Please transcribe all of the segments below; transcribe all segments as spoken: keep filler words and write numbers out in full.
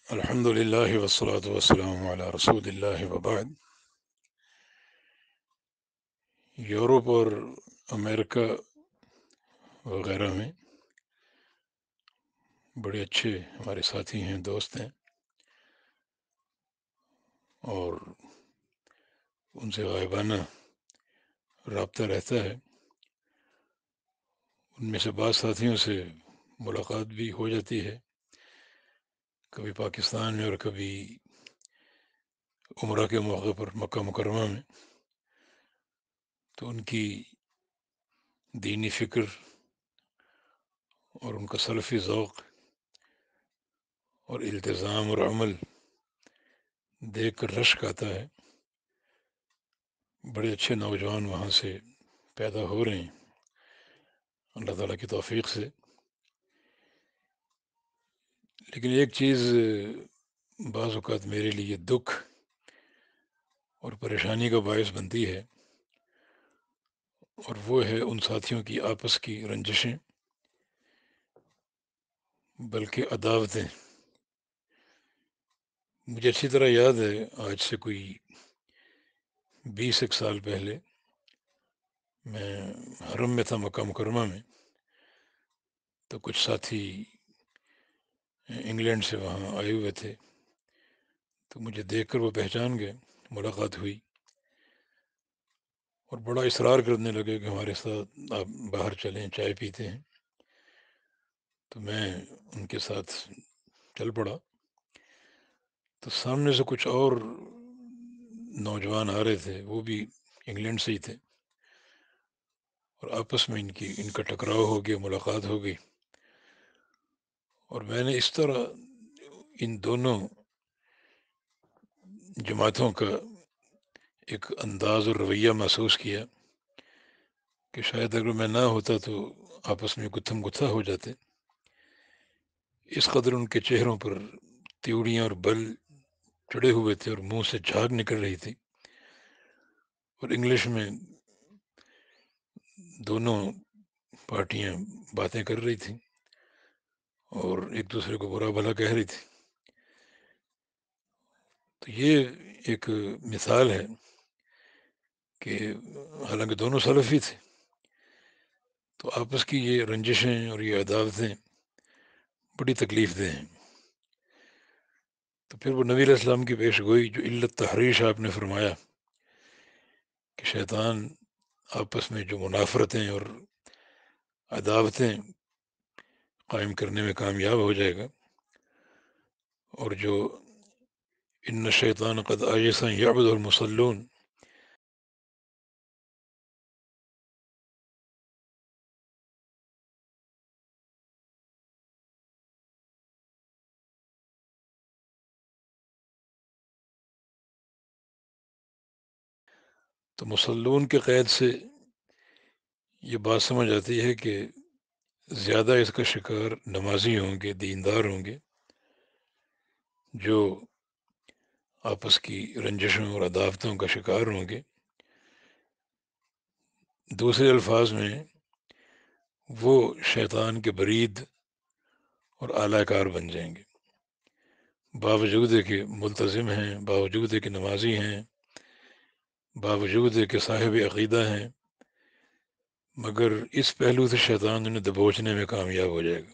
الحمد للہ والصلاة والسلام علی رسول اللہ وبعد۔ یورپ اور امریکہ وغیرہ میں بڑے اچھے ہمارے ساتھی ہیں، دوست ہیں، اور ان سے غائبانہ رابطہ رہتا ہے۔ ان میں سے بعض ساتھیوں سے ملاقات بھی ہو جاتی ہے، کبھی پاکستان میں اور کبھی عمرہ کے موقع پر مکہ مکرمہ میں۔ تو ان کی دینی فکر اور ان کا سلفی ذوق اور التزام اور عمل دیکھ کر رشک آتا ہے۔ بڑے اچھے نوجوان وہاں سے پیدا ہو رہے ہیں اللہ تعالیٰ کی توفیق سے۔ لیکن ایک چیز بعض اوقات میرے لیے دکھ اور پریشانی کا باعث بنتی ہے، اور وہ ہے ان ساتھیوں کی آپس کی رنجشیں، بلکہ عداوتیں۔ مجھے اچھی طرح یاد ہے، آج سے کوئی بیس ایک سال پہلے میں حرم میں تھا، مکہ مکرمہ میں۔ تو کچھ ساتھی انگلینڈ سے وہاں آئے ہوئے تھے، تو مجھے دیکھ کر وہ پہچان گئے، ملاقات ہوئی، اور بڑا اصرار کرنے لگے کہ ہمارے ساتھ آپ باہر چلیں، چائے پیتے ہیں۔ تو میں ان کے ساتھ چل پڑا۔ تو سامنے سے کچھ اور نوجوان آ رہے تھے، وہ بھی انگلینڈ سے ہی تھے، اور آپس میں ان کی ان کا ٹکراؤ ہو گیا، ملاقات ہو گئی۔ اور میں نے اس طرح ان دونوں جماعتوں کا ایک انداز اور رویہ محسوس کیا کہ شاید اگر میں نہ ہوتا تو آپس میں گتھم گتھا ہو جاتے۔ اس قدر ان کے چہروں پر تیوڑیاں اور بل چڑھے ہوئے تھے، اور منہ سے جھاگ نکل رہی تھی، اور انگلش میں دونوں پارٹیاں باتیں کر رہی تھیں اور ایک دوسرے کو برا بھلا کہہ رہی تھی۔ تو یہ ایک مثال ہے کہ حالانکہ دونوں سلفی تھے، تو آپس کی یہ رنجشیں اور یہ عداوتیں بڑی تکلیف دہ ہیں۔ تو پھر وہ نبی علیہ السلام کی پیش گوئی، جو علت تحریش آپ نے فرمایا کہ شیطان آپس میں جو منافرتیں اور عداوتیں قائم کرنے میں کامیاب ہو جائے گا، اور جو ان الشیطان قد آیس ان یعبدہ المصلون، تو مصلون کے قید سے یہ بات سمجھ آتی ہے کہ زیادہ اس کا شکار نمازی ہوں گے، دیندار ہوں گے، جو آپس کی رنجشوں اور عداوتوں کا شکار ہوں گے۔ دوسرے الفاظ میں وہ شیطان کے برید اور اعلی کار بن جائیں گے، باوجود ہے کہ ملتزم ہیں، باوجود ہے کہ نمازی ہیں، باوجود ہے کہ صاحب عقیدہ ہیں، مگر اس پہلو سے شیطان انہیں دبوچنے میں کامیاب ہو جائے گا۔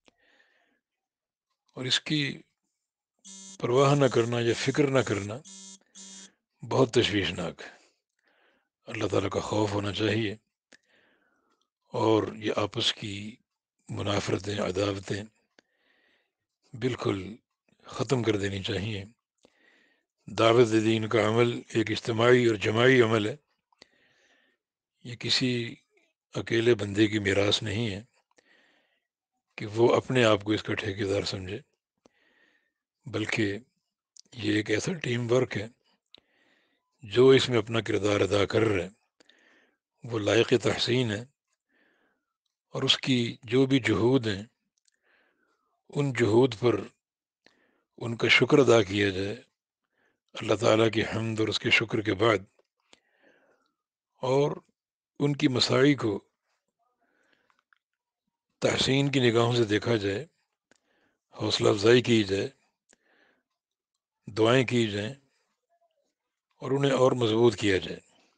اور اس کی پرواہ نہ کرنا یا فکر نہ کرنا بہت تشویشناک ہے۔ اللہ تعالیٰ کا خوف ہونا چاہیے، اور یہ آپس کی منافرتیں، عداوتیں بالکل ختم کر دینی چاہیے۔ دعوت دین کا عمل ایک اجتماعی اور جماعی عمل ہے، یہ کسی اکیلے بندے کی میراث نہیں ہے کہ وہ اپنے آپ کو اس کا ٹھیکیدار سمجھے، بلکہ یہ ایک ایسا ٹیم ورک ہے، جو اس میں اپنا کردار ادا کر رہا ہے وہ لائق تحسین ہے، اور اس کی جو بھی جہود ہیں ان جہود پر ان کا شکر ادا کیا جائے، اللہ تعالیٰ کی حمد اور اس کے شکر کے بعد، اور ان کی مساعی کو تحسین کی نگاہوں سے دیکھا جائے، حوصلہ افزائی کی جائے، دعائیں کی جائیں اور انہیں اور مضبوط کیا جائے۔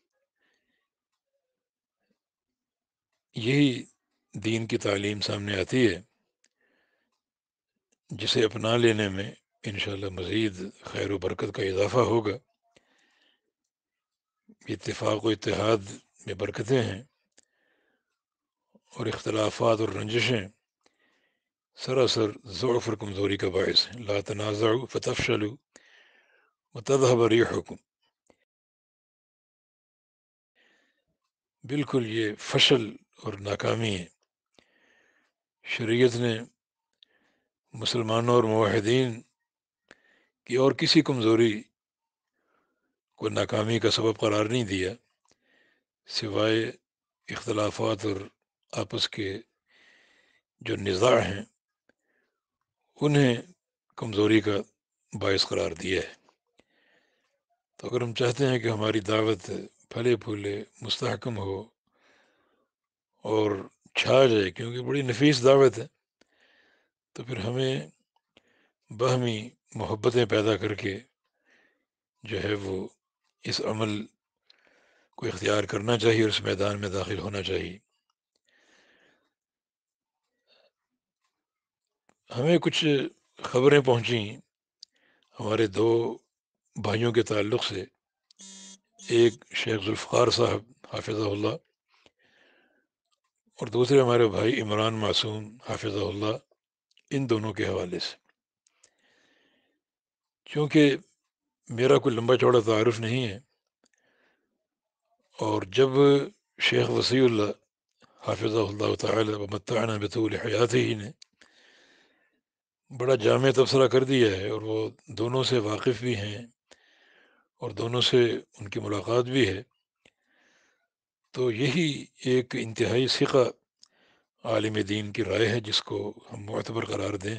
یہی دین کی تعلیم سامنے آتی ہے جسے اپنا لینے میں انشاءاللہ مزید خیر و برکت کا اضافہ ہوگا۔ اتفاق و اتحاد میں برکتیں ہیں، اور اختلافات اور رنجشیں سراسر ضعف اور کمزوری کا باعث ہیں۔ لا تنازعوا فتفشلوا وتذهب ريحكم، بالکل یہ فشل اور ناکامی ہے۔ شریعت نے مسلمانوں اور موحدین کی اور کسی کمزوری کو ناکامی کا سبب قرار نہیں دیا سوائے اختلافات اور آپس کے جو نزاع ہیں انہیں کمزوری کا باعث قرار دیا ہے۔ تو اگر ہم چاہتے ہیں کہ ہماری دعوت پھلے پھولے مستحکم ہو اور چھا جائے، کیونکہ بڑی نفیس دعوت ہے، تو پھر ہمیں باہمی محبتیں پیدا کر کے جو ہے وہ اس عمل کو اختیار کرنا چاہیے اور اس میدان میں داخل ہونا چاہیے۔ ہمیں کچھ خبریں پہنچیں ہمارے دو بھائیوں کے تعلق سے، ایک شیخ ذوالفقار صاحب حافظہ اللہ، اور دوسرے ہمارے بھائی عمران معصوم حافظہ اللہ، ان دونوں کے حوالے سے۔ چونکہ میرا کوئی لمبا چوڑا تعارف نہیں ہے، اور جب شیخ وسیع اللہ حافظہ اللہ تعالی ومتعنا بطول حیاتہ ہی نے بڑا جامع تبصرہ کر دیا ہے، اور وہ دونوں سے واقف بھی ہیں اور دونوں سے ان کی ملاقات بھی ہے، تو یہی ایک انتہائی ثقہ عالم دین کی رائے ہے جس کو ہم معتبر قرار دیں،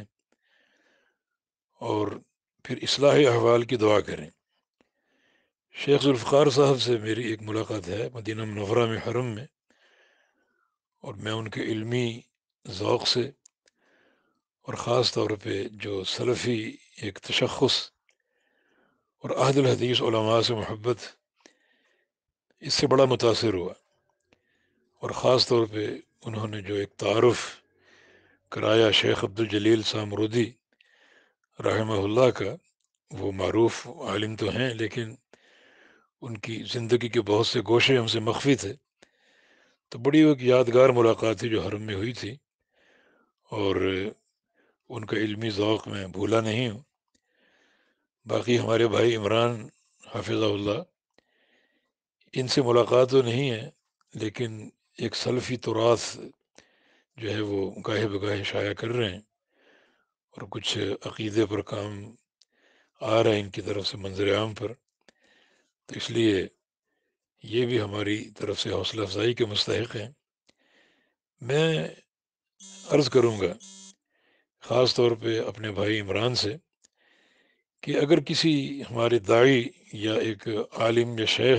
اور پھر اصلاح احوال کی دعا کریں۔ شیخ ذوالفقار صاحب سے میری ایک ملاقات ہے مدینہ منورہ میں حرم میں، اور میں ان کے علمی ذوق سے اور خاص طور پہ جو سلفی ایک تشخص اور اہل الحدیث علماء سے محبت، اس سے بڑا متاثر ہوا، اور خاص طور پہ انہوں نے جو ایک تعارف کرایا شیخ عبدالجلیل سامرودی رحمہ اللہ کا، وہ معروف عالم تو ہیں لیکن ان کی زندگی کے بہت سے گوشے ہم سے مخفی تھے، تو بڑی ایک یادگار ملاقات تھی جو حرم میں ہوئی تھی، اور ان کا علمی ذوق میں بھولا نہیں ہوں۔ باقی ہمارے بھائی عمران حافظہ اللہ، ان سے ملاقات تو نہیں ہے لیکن ایک سلفی تراث جو ہے وہ گاہے بگاہے شائع کر رہے ہیں، اور کچھ عقیدے پر کام آ رہا ہے ان کی طرف سے منظر عام پر، تو اس لیے یہ بھی ہماری طرف سے حوصلہ افزائی کے مستحق ہیں۔ میں عرض کروں گا خاص طور پہ اپنے بھائی عمران سے کہ اگر کسی ہمارے داعی یا ایک عالم یا شیخ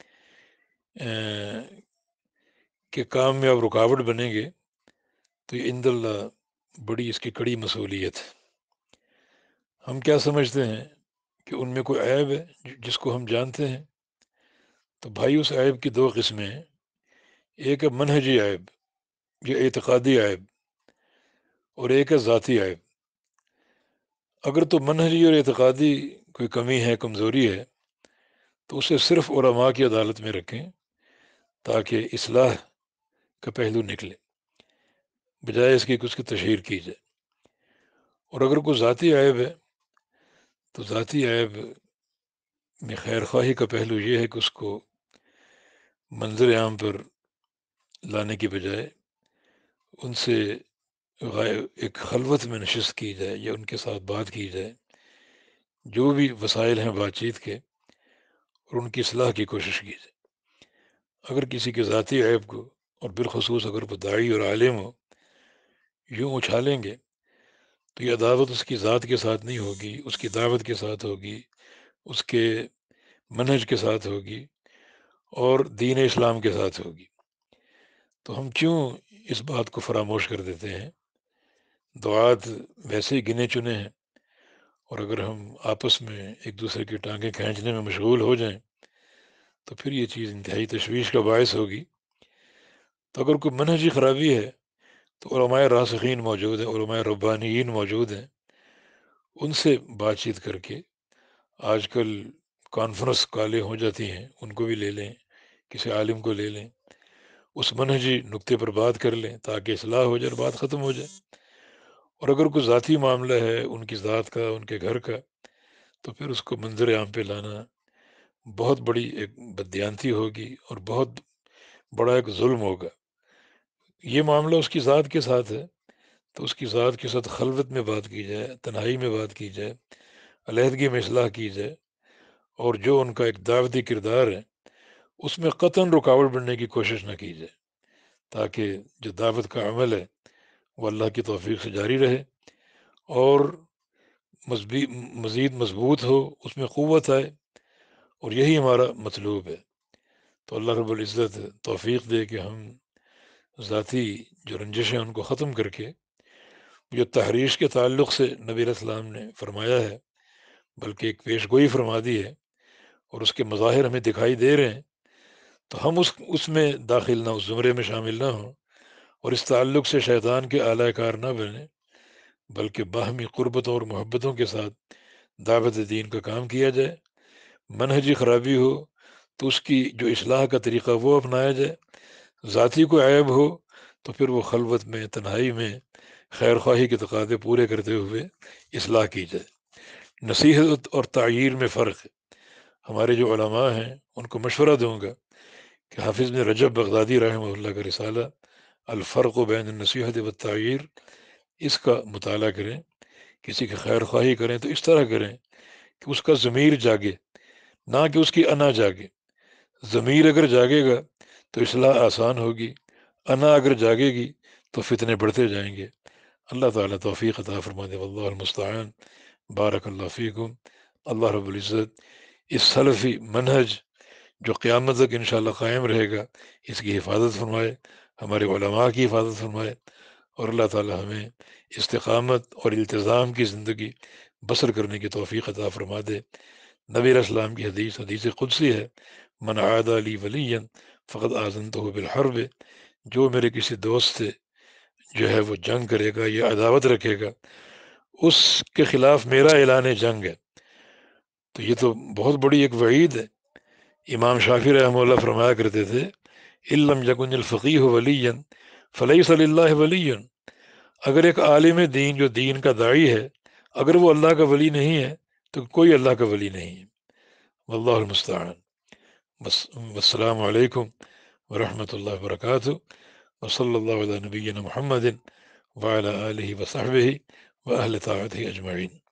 کے کام میں اب رکاوٹ بنیں گے تو یہ عند اللہ بڑی اس کی کڑی مصولیت ہے۔ ہم کیا سمجھتے ہیں کہ ان میں کوئی عیب ہے جس کو ہم جانتے ہیں، تو بھائی اس عیب کی دو قسمیں ہیں، ایک ہے منہجی عیب یا اعتقادی عیب، اور ایک ہے ذاتی عیب۔ اگر تو منہجی اور اعتقادی کوئی کمی ہے، کمزوری ہے، تو اسے صرف علماء کی عدالت میں رکھیں تاکہ اصلاح کا پہلو نکلے، بجائے اس کی کہ اس کی تشہیر کی جائے۔ اور اگر کوئی ذاتی عیب ہے تو ذاتی عیب میں خیر خواہی کا پہلو یہ ہے کہ اس کو منظر عام پر لانے کی بجائے ان سے غائب ایک خلوت میں نشست کی جائے یا ان کے ساتھ بات کی جائے، جو بھی وسائل ہیں بات چیت کے، اور ان کی اصلاح کی کوشش کی جائے۔ اگر کسی کے ذاتی عیب کو، اور بالخصوص اگر وہ داعی اور عالم ہو، یوں اچھالیں گے تو یہ عداوت اس کی ذات کے ساتھ نہیں ہوگی، اس کی دعوت کے ساتھ ہوگی، اس کے منہج کے ساتھ ہوگی، اور دین اسلام کے ساتھ ہوگی۔ تو ہم کیوں اس بات کو فراموش کر دیتے ہیں؟ دعات ویسے ہی گنے چنے ہیں، اور اگر ہم آپس میں ایک دوسرے کی ٹانگیں کھینچنے میں مشغول ہو جائیں تو پھر یہ چیز انتہائی تشویش کا باعث ہوگی۔ تو اگر کوئی منہجی خرابی ہے تو علماء راسخین موجود ہیں، علماء ربانیین موجود ہیں، ان سے بات چیت کر کے، آج کل کانفرنس کالیں ہو جاتی ہیں، ان کو بھی لے لیں، کسی عالم کو لے لیں، اس منہجی نقطے پر بات کر لیں تاکہ اصلاح ہو جائے اور بات ختم ہو جائے۔ اور اگر کوئی ذاتی معاملہ ہے ان کی ذات کا، ان کے گھر کا، تو پھر اس کو منظر عام پہ لانا بہت بڑی ایک بددیانتی ہوگی اور بہت بڑا ایک ظلم ہوگا۔ یہ معاملہ اس کی ذات کے ساتھ ہے تو اس کی ذات کے ساتھ خلوت میں بات کی جائے، تنہائی میں بات کی جائے، علیحدگی میں اصلاح کی جائے، اور جو ان کا ایک دعوتی کردار ہے اس میں قطعاً رکاوٹ بننے کی کوشش نہ کی جائے، تاکہ جو دعوت کا عمل ہے وہ اللہ کی توفیق سے جاری رہے اور مزبی- مزید مضبوط ہو، اس میں قوت آئے، اور یہی ہمارا مطلوب ہے۔ تو اللہ رب العزت توفیق دے کہ ہم ذاتی جو رنجشیں ان کو ختم کر کے، جو تحریش کے تعلق سے نبی علیہ السلام نے فرمایا ہے بلکہ ایک پیش گوئی فرما دی ہے اور اس کے مظاہر ہمیں دکھائی دے رہے ہیں، تو ہم اس اس میں داخل نہ، اس زمرے میں شامل نہ ہوں اور اس تعلق سے شیطان کے اعلی کار نہ بنیں، بلکہ باہمی قربتوں اور محبتوں کے ساتھ دعوت دین کا کام کیا جائے۔ منہجی خرابی ہو تو اس کی جو اصلاح کا طریقہ وہ اپنایا جائے، ذاتی کو عیب ہو تو پھر وہ خلوت میں، تنہائی میں خیر خواہی کے تقاضے پورے کرتے ہوئے اصلاح کی جائے۔ نصیحت اور تعییر میں فرق ہے۔ ہمارے جو علماء ہیں ان کو مشورہ دوں گا کہ حافظ بن رجب بغدادی رحمہ اللہ کا رسالہ الفرق بین النصیحت و تعییر، اس کا مطالعہ کریں، کسی کی خیر خواہی کریں تو اس طرح کریں کہ اس کا ضمیر جاگے، نہ کہ اس کی انا جاگے۔ ضمیر اگر جاگے گا تو اصلاح آسان ہوگی، انا اگر جاگے گی تو فتنے بڑھتے جائیں گے۔ اللہ تعالیٰ توفیق عطا فرما دے، واللہ المستعان۔ بارک اللہ فیکم۔ اللہ رب العزت اس سلفی منہج جو قیامت تک انشاءاللہ قائم رہے گا اس کی حفاظت فرمائے، ہمارے علماء کی حفاظت فرمائے، اور اللہ تعالیٰ ہمیں استقامت اور التزام کی زندگی بسر کرنے کی توفیق عطا فرما دے۔ نبی علیہ السلام کی حدیث حدیث قدسی ہے، من عادى لی ولیا فقد آذنته بالحرب، جو میرے کسی دوست سے جو ہے وہ جنگ کرے گا یا عداوت رکھے گا، اس کے خلاف میرا اعلان جنگ ہے۔ تو یہ تو بہت بڑی ایک وعید ہے۔ امام شافعی رحمہ اللہ فرمایا کرتے تھے، ان لم یکن الفقیہ ولیا فلیس للہ ولی، اگر ایک عالم دین جو دین کا داعی ہے اگر وہ اللہ کا ولی نہیں ہے تو کوئی اللہ کا ولی نہیں ہے۔ واللہ المستعان۔ بس والسلام علیکم ورحمۃ اللہ وبرکاتہ، وصلی اللہ علی نبینا محمد وعلی آلہ وصحبہ وأہل طاعتہ اجمعین۔